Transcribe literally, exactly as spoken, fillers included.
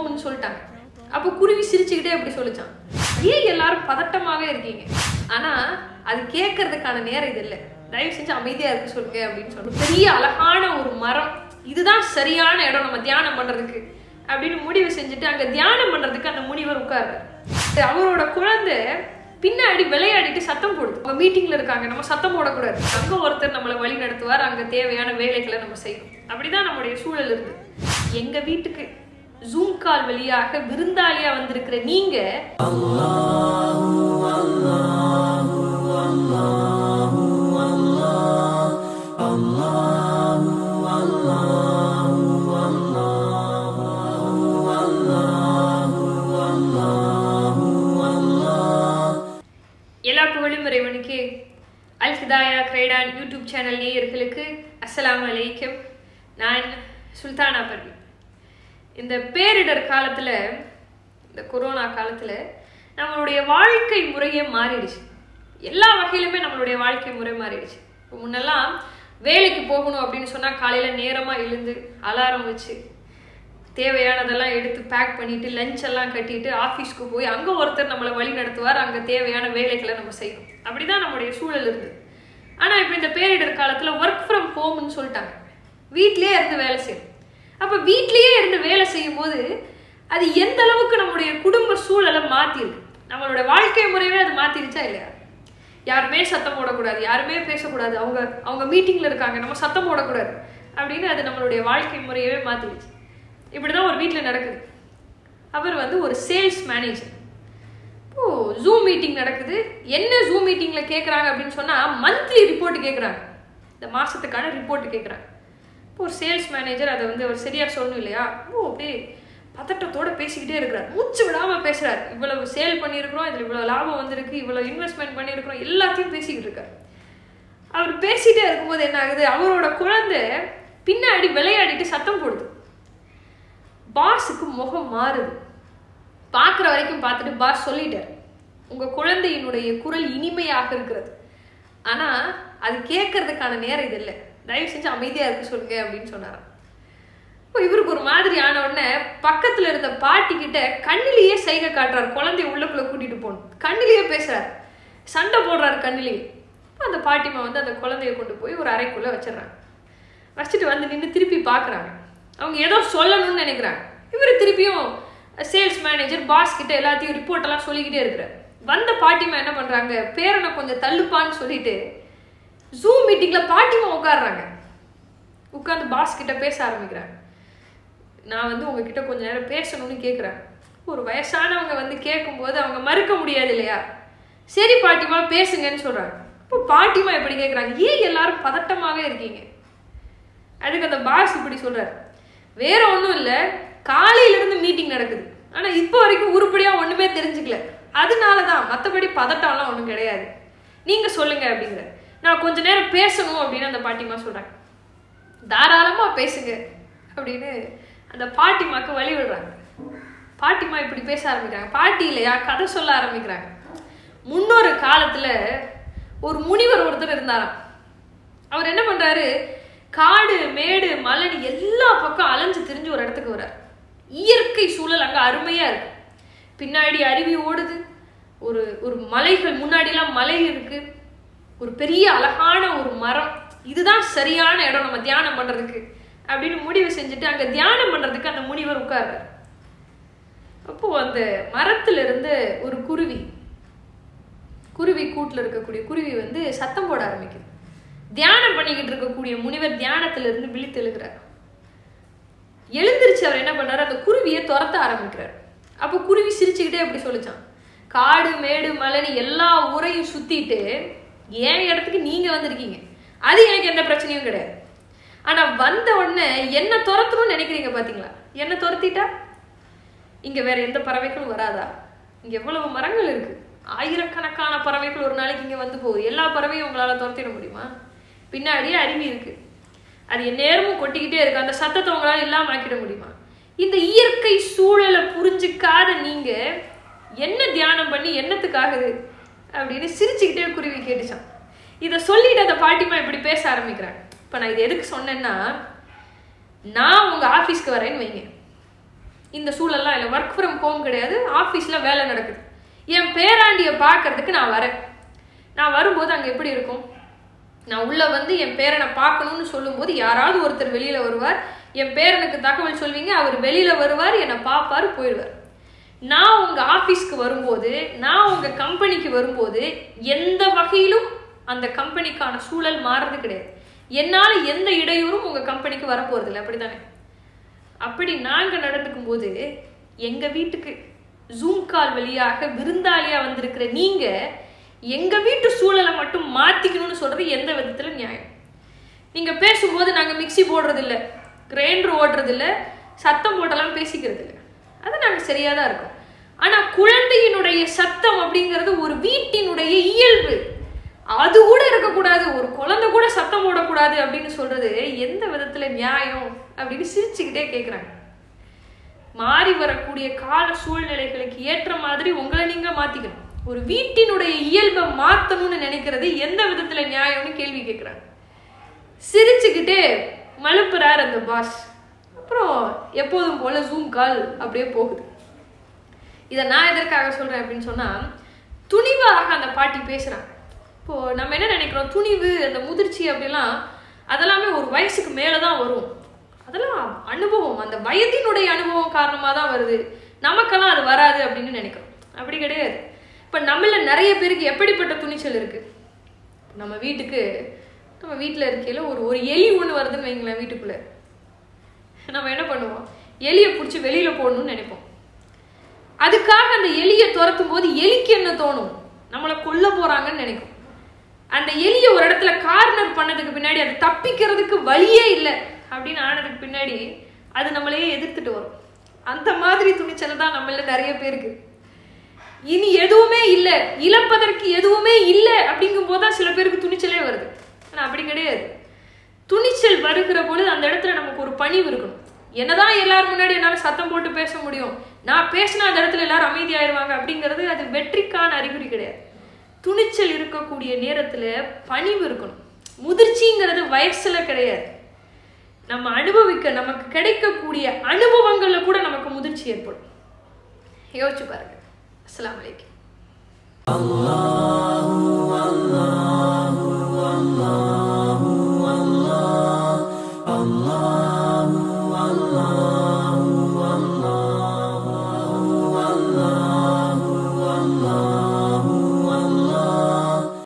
ஹோம்னு சொல்லிட்டாங்க. அப்போ குருவி சிரிச்சுக்கிட்டே அப்படி சொல்லிச்சான், ஏன் எல்லாரும் பதட்டமாவே இருக்கீங்க, ஆனா அது கேட்கறதுக்கான நேரம் இது இல்லை, தயவு செஞ்சு அமைதியா இருக்கு சொல்லுங்க அப்படின்னு சொல்லி பெரிய அழகான ஒரு மரம், இதுதான் சரியான இடம் நம்ம தியானம் பண்றதுக்கு அப்படின்னு முடிவு செஞ்சுட்டு அங்க தியானம் பண்றதுக்கு அந்த முனிவர் உட்கார்றாரு. அவரோட குழந்தை பின்னாடி விளையாடிட்டு சத்தம் போடுது. அவங்க மீட்டிங்ல இருக்காங்க, நம்ம சத்தம் போடக்கூடாது, அங்க ஒருத்தர் நம்மளை வழி நடத்துவார், அங்க தேவையான வேலைகளை நம்ம செய்யணும். அப்படிதான் நம்முடைய சூழல் இருந்து எங்க வீட்டுக்கு ஜூம் கால் வழியாக விருந்தாளியா வந்திருக்கிற நீங்க அல்லாஹு அல்லாஹு அல்லாஹு அல்லாஹ் அல்லாஹு அல்லாஹு அல்லாஹு அல்லாஹு அல்லாஹ். எல்லா புகழும் இறைவனுக்கு. அல் ஹிதாயா கிரைடான் யூடியூப் சேனல் நேயர்களுக்கு அஸ்ஸலாமு அலைக்கும். நான் சுல்தானா பர்வீன். இந்த பேரிடர் காலத்துல, இந்த கொரோனா காலத்துல நம்மளுடைய வாழ்க்கை முறையே மாறிடுச்சு. எல்லா வகையிலுமே நம்மளுடைய வாழ்க்கை முறை மாறிடுச்சு. இப்போ முன்னெல்லாம் வேலைக்கு போகணும் அப்படின்னு சொன்னா காலையில நேரமா எழுந்து அலாரம் வச்சு தேவையானதெல்லாம் எடுத்து பேக் பண்ணிட்டு லஞ்ச் எல்லாம் கட்டிட்டு ஆஃபீஸ்க்கு போய் அங்க ஒருத்தர் நம்மளை வழி நடத்துவார், அங்க தேவையான வேலைகளை நம்ம செய்யணும். அப்படிதான் நம்மளுடைய சூழல் இருந்து. ஆனா இப்போ இந்த பேரிடர் காலத்துல ஒர்க் ஃப்ரம் ஹோம்னு சொல்லிட்டாங்க, வீட்லயே இருந்து வேலை செய்யணும். அப்ப வீட்லயே இருந்து வேலை செய்யும் போது அது எந்த அளவுக்கு நம்முடைய குடும்ப சூழலை மாத்திருக்கு, நம்மளோட வாழ்க்கை முறையவே அது மாத்திருச்சா இல்லையா? யாருமே சத்தம் போடக்கூடாது, யாருமே பேசக்கூடாது, அவங்க அவங்க மீட்டிங்ல இருக்காங்க, நம்ம சத்தம் போடக்கூடாது அப்படின்னு அது நம்மளுடைய வாழ்க்கை முறையவே மாத்திருச்சு. இப்படிதான் ஒரு வீட்டுல நடக்குது. அவர் வந்து ஒரு சேல்ஸ் மேனேஜர். இப்போ ஜூம் மீட்டிங் நடக்குது. என்ன ஜூம் மீட்டிங்ல கேட்கறாங்க அப்படின்னு சொன்னா மந்த்லி ரிப்போர்ட் கேட்கறாங்க, இந்த மாசத்துக்கான ரிப்போர்ட் கேட்கறாங்க. இப்போ ஒரு சேல்ஸ் மேனேஜர் அதை வந்து அவர் சரியா சொல்லணும் இல்லையா, ஓ அப்படியே பதட்டத்தோட பேசிக்கிட்டே இருக்கிறார், மூச்சு விடாம பேசுறாரு. இவ்வளவு சேல் பண்ணியிருக்கிறோம், இதுல இவ்வளவு லாபம் வந்திருக்கு, இவ்வளவு இன்வெஸ்ட்மெண்ட் பண்ணியிருக்கிறோம், எல்லாத்தையும் பேசிக்கிட்டு இருக்காரு. அவர் பேசிட்டே இருக்கும்போது என்ன ஆகுது, அவரோட குழந்தை பின்னாடி விளையாடிட்டு சத்தம் போடுது. பாஸுக்கு முகம் மாறுது. பார்க்குற வரைக்கும் பார்த்துட்டு பாஸ் சொல்லிட்டார், உங்க குழந்தையினுடைய குரல் இனிமையாக இருக்கிறது, ஆனா அது கேட்கறதுக்கான நேரம் இது இல்லை, தயவு செஞ்சு அமைதியா இருக்கு சொல்லுங்க அப்படின்னு சொன்னாராம். இப்போ இவருக்கு ஒரு மாதிரி ஆன உடனே பக்கத்துல இருந்த பாட்டி கிட்ட கண்ணிலேயே சைகை காட்டுறாரு, குழந்தைய உள்ளக்குள்ள கூட்டிட்டு போகணும், கண்ணிலேயே பேசுறாரு, சண்டை போடுறாரு கண்ணிலேயே. அந்த பாட்டிமா வந்து அந்த குழந்தைய கொண்டு போய் ஒரு அறைக்குள்ள வச்சிடறாங்க. வச்சுட்டு வந்து நின்று திருப்பி பாக்குறாங்க, அவங்க ஏதோ சொல்லணும்னு நினைக்கிறாங்க. இவரு திருப்பியும் சேல்ஸ் மேனேஜர் பாஸ் கிட்ட எல்லாத்தையும் ரிப்போர்ட் எல்லாம் சொல்லிக்கிட்டே இருக்கிறார். வந்த பாட்டிமா என்ன பண்றாங்க, பேரனை கொஞ்சம் தள்ளுப்பான்னு சொல்லிட்டு ஜூம் மீட்டிங்ல பாட்டிமா உட்காடுறாங்க. உட்காந்து பாஸ் கிட்ட பேச ஆரம்பிக்கிறாங்க. நான் வந்து உங்ககிட்ட கொஞ்ச நேரம் பேசணும்னு கேட்குறேன். ஒரு வயசானவங்க வந்து கேட்கும்போது அவங்க மறுக்க முடியாது இல்லையா, சரி பாட்டிமா பேசுங்கன்னு சொல்றாங்க. இப்போ பாட்டிமா எப்படி கேட்குறாங்க, ஏன் எல்லாரும் பதட்டமாவே இருக்கீங்க? அதுக்கு அந்த பாஸ் இப்படி சொல்றாரு, வேற ஒன்றும் இல்லை, காலையில இருந்து மீட்டிங் நடக்குது, ஆனா இப்போ வரைக்கும் உருப்படியா ஒண்ணுமே தெரிஞ்சுக்கல, அதனாலதான், மற்றபடி பதட்டம்லாம் ஒன்றும் கிடையாது, நீங்க சொல்லுங்க அப்படிங்கிற. நான் கொஞ்ச நேரம் பேசணும் அப்படின்னு அந்த பாட்டிமா சொல்றாங்க. தாராளமா பேசுங்க அப்படின்னு அந்த பாட்டிமாக்கு வழி விடுறாங்க. பாட்டிமா இப்படி பேச ஆரம்பிக்கிறாங்க. பாட்டி இல்லையா, கதை சொல்ல ஆரம்பிக்கிறாங்க. முன்னொரு காலத்துல ஒரு முனிவர் ஒருத்தர் இருந்தாராம். அவர் என்ன பண்றாரு, காடு மேடு மலை எல்லா பக்கம் அலைஞ்சு திரிஞ்சு ஒரு இடத்துக்கு வர்றாரு. இயற்கை சூழல் அங்க அருமையா இருக்கு. பின்னாடி அருவி ஓடுது, ஒரு ஒரு மலைகள், முன்னாடிலாம் மலை இருக்கு, ஒரு பெரிய அழகான ஒரு மரம், இதுதான் சரியான இடம் நம்ம தியானம் பண்றதுக்கு அப்படின்னு முடிவு செஞ்சுட்டு அங்க தியானம் பண்றதுக்கு அந்த முனிவர் உட்கார்றாரு. அப்போ அந்த மரத்துல இருந்து ஒரு குருவி, குருவி கூட்டுல இருக்கக்கூடிய குருவி வந்து சத்தம் போட ஆரம்பிக்குது. தியானம் பண்ணிக்கிட்டு இருக்கக்கூடிய முனிவர் தியானத்துல இருந்து விழித்து எழுகிறார். எழுந்திருச்சு அவர் என்ன பண்றாரு, அந்த குருவியை துரத்த ஆரம்பிக்கிறார். அப்போ குருவி சிரிச்சுக்கிட்டே அப்படி சொல்லிச்சான், காடு மேடு மலை எல்லா ஊரையும் சுத்திட்டு என் இடத்துக்கு நீங்க வந்திருக்கீங்க, அது எனக்கு எந்த பிரச்சனையும் கிடையாது, ஆனா வந்த உடனே என்ன துரத்தணும்னு நினைக்கிறீங்க பாத்தீங்களா, என்ன துரத்திட்டா இங்க வேற எந்த பறவைகளும் வராதா? இங்க எவ்வளவு மரங்கள் இருக்கு, ஆயிரக்கணக்கான பறவைகள் ஒரு நாளைக்கு இங்க வந்து போகுது, எல்லா பறவையும் உங்களால துரத்திட முடியுமா? பின்னாடியே அருவி இருக்கு, அது என் நேரமும் கொட்டிக்கிட்டே இருக்கு, அந்த சத்தத்தை உங்களால இல்லாம ஆக்கிட முடியுமா? இந்த இயற்கை சூழலை புரிஞ்சுக்காத நீங்க என்ன தியானம் பண்ணி என்னத்துக்காகுது அப்படின்னு சிரிச்சுக்கிட்டே குருவி கேட்டுச்சான். இதை சொல்லிட்டு அந்த பாட்டிமா இப்படி பேச ஆரம்பிக்கிறாங்க. இப்ப நான் இதை எதுக்கு சொன்னேன்னா, நான் உங்க ஆபீஸ்க்கு வரேன்னு வைங்க, இந்த சூழல்லாம் இல்லை, ஒர்க் ஃப்ரம் ஹோம் கிடையாது, ஆஃபீஸில் வேலை நடக்குது. என் பேராண்டியை பார்க்கறதுக்கு நான் வரேன். நான் வரும்போது அங்கே எப்படி இருக்கும்? நான் உள்ளே வந்து என் பேரனை பார்க்கணும்னு சொல்லும்போது யாராவது ஒருத்தர் வெளியில் வருவார், என் பேரனுக்கு தகவல் சொல்வீங்க, அவர் வெளியில் வருவார், என்னை பார்ப்பார், போயிடுவார். நான் உங்கள் ஆஃபீஸ்க்கு வரும்போது, நான் உங்கள் கம்பெனிக்கு வரும்போது எந்த வகையிலும் அந்த கம்பெனிக்கான சூழல் மாறுறது கிடையாது. என்னால் எந்த இடையூறும் உங்கள் கம்பெனிக்கு வரப்போகிறதில்ல, அப்படி தானே? அப்படி நாங்கள் நடந்துக்கும் போது எங்கள் வீட்டுக்கு ஜூம் கால் வழியாக விருந்தாளியாக வந்திருக்கிற நீங்கள் எங்கள் வீட்டு சூழலை மட்டும் மாற்றிக்கணும்னு சொல்கிறது எந்த விதத்தில் நியாயம்? நீங்கள் பேசும்போது நாங்கள் மிக்சி போடுறதில்ல, கிரைண்டர் ஓடுறதில்ல, சத்தம் போட்டெல்லாம் பேசிக்கிறது இல்லை, அது நாங்கள் சரியாக தான் இருக்கோம். ஆனால் குழந்தையினுடைய சத்தம் அப்படிங்கிறது ஒரு வீட்டினுடைய இயல்பு, அது கூட இருக்கக்கூடாது, ஒரு குழந்தை கூட சத்தம் போடக்கூடாது அப்படின்னு சொல்றது எந்த விதத்துல நியாயம் அப்படின்னு சிரிச்சுக்கிட்டே கேட்குறாங்க. மாறி வரக்கூடிய கால சூழ்நிலைகளுக்கு ஏற்ற மாதிரி உங்களை நீங்க மாத்திக்கணும். ஒரு வீட்டினுடைய இயல்பை மாற்றணும்னு நினைக்கிறது எந்த விதத்துல நியாயம்னு கேள்வி கேட்குறாங்க. சிரிச்சுக்கிட்டே மழுப்புறார் அந்த பாஸ். அப்புறம் எப்போதும் போல ஜூம் கால் அப்படியே போகுது. இதை நான் எதற்காக சொல்றேன் அப்படின்னு சொன்னா, துணிவாக அந்த பாட்டி பேசுறாங்க. இப்போ நம்ம என்ன நினைக்கிறோம், துணிவு, அந்த முதிர்ச்சி அப்படிலாம் அதெல்லாமே ஒரு வயசுக்கு மேலே தான் வரும், அதெல்லாம் அனுபவம், அந்த வயதினுடைய அனுபவம் காரணமாக தான் வருது, நமக்கெல்லாம் அது வராது அப்படின்னு நினைக்கிறோம். அப்படி கிடையாது. இப்போ நம்மள நிறைய பேருக்கு எப்படிப்பட்ட துணிச்சல் இருக்கு? நம்ம வீட்டுக்கு நம்ம வீட்டில் இருக்கையில் ஒரு ஒரு எலி ஒன்று வருதுன்னு வைங்களேன், வீட்டுக்குள்ளே நம்ம என்ன பண்ணுவோம், எலியை பிடிச்சி வெளியில் போடணும்னு நினைப்போம். அதுக்காக அந்த எலியை துரத்தும் போது எலிக்கு என்ன தோணும், நம்மளை கொல்ல போகிறாங்கன்னு நினைக்கும். அந்த எலியை ஒரு இடத்துல கார்னர் பண்ணதுக்கு பின்னாடி அது தப்பிக்கிறதுக்கு வழியே இல்லை அப்படின்னு ஆனதுக்கு பின்னாடி அது நம்மளையே எதிர்த்துட்டு வரும். அந்த மாதிரி துணிச்சல் தான் நம்மள நிறைய பேருக்கு. இனி எதுவுமே இல்லை, இழப்பதற்கு எதுவுமே இல்லை அப்படிங்கும் போதுதான் சில பேருக்கு துணிச்சலே வருது. ஆனால் அப்படி கிடையாது. துணிச்சல் வருகிற பொழுது அந்த இடத்துல நமக்கு ஒரு பணிவு இருக்கணும். என்னதான் எல்லாரும் முன்னாடி என்னால் சத்தம் போட்டு பேச முடியும், நான் பேசினா அந்த இடத்துல எல்லாரும் அமைதியாயிருவாங்க அப்படிங்கிறது அது வெற்றிக்கான அறிகுறி கிடையாது. துணிச்சல் இருக்கக்கூடிய நேரத்துல பணிவு இருக்கணும். முதிர்ச்சிங்கிறது வயசுல கிடையாது, நம்ம அனுபவிக்க நமக்கு கிடைக்கக்கூடிய அனுபவங்கள்ல கூட நமக்கு முதிர்ச்சி ஏற்படும். யோசிச்சு பாருங்க. அஸ்ஸலாமு அலைக்கும்.